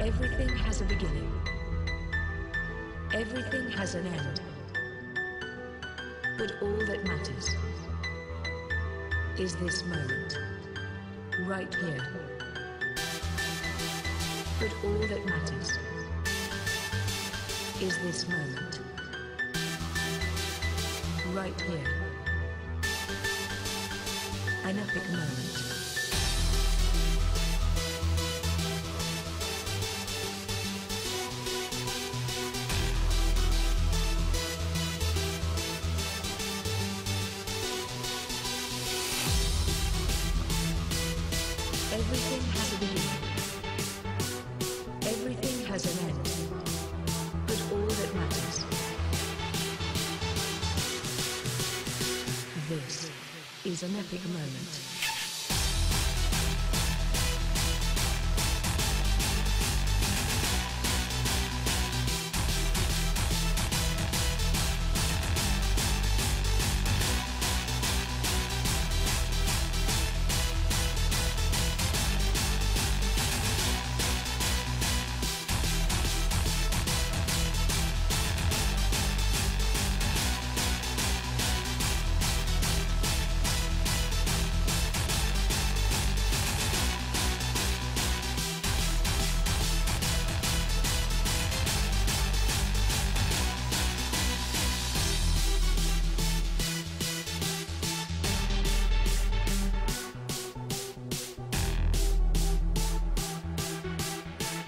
Everything has a beginning. Everything has an end. But all that matters is this moment, right here. But all that matters is this moment, right here. An epic moment. Everything has a beginning. Everything has an end. But all that matters. This is an epic moment.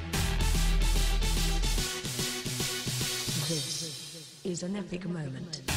This is an epic moment.